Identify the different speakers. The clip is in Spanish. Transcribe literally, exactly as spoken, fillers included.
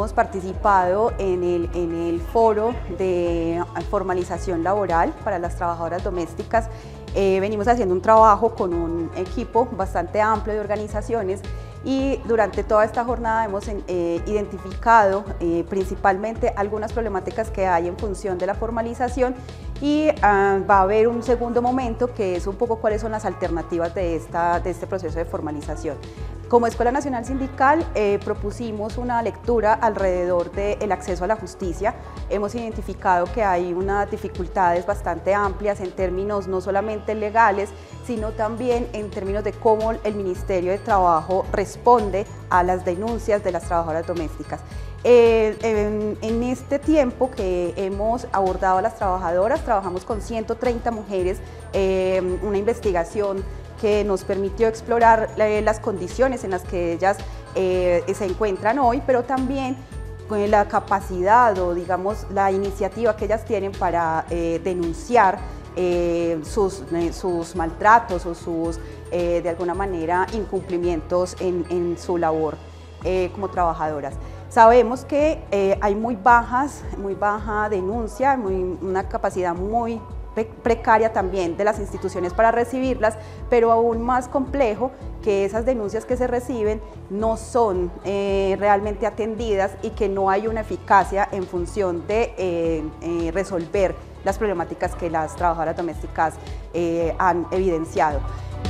Speaker 1: hemos participado en el, en el foro de formalización laboral para las trabajadoras domésticas. Eh, venimos haciendo un trabajo con un equipo bastante amplio de organizaciones y durante toda esta jornada hemos eh, identificado eh, principalmente algunas problemáticas que hay en función de la formalización y uh, va a haber un segundo momento que es un poco cuáles son las alternativas de, esta, de este proceso de formalización. Como Escuela Nacional Sindical eh, propusimos una lectura alrededor del acceso a la justicia. Hemos identificado que hay unas dificultades bastante amplias en términos no solamente legales, sino también en términos de cómo el Ministerio de Trabajo responde a las denuncias de las trabajadoras domésticas. Eh, en, en este tiempo que hemos abordado a las trabajadoras, trabajamos con ciento treinta mujeres, eh, una investigación que nos permitió explorar eh, las condiciones en las que ellas eh, se encuentran hoy, pero también eh, la capacidad o digamos la iniciativa que ellas tienen para eh, denunciar eh, sus, eh, sus maltratos o sus, eh, de alguna manera, incumplimientos en, en su labor eh, como trabajadoras. Sabemos que eh, hay muy bajas, muy baja denuncia, muy, una capacidad muy precaria también de las instituciones para recibirlas, pero aún más complejo que esas denuncias que se reciben no son eh, realmente atendidas y que no hay una eficacia en función de eh, eh, resolver las problemáticas que las trabajadoras domésticas eh, han evidenciado.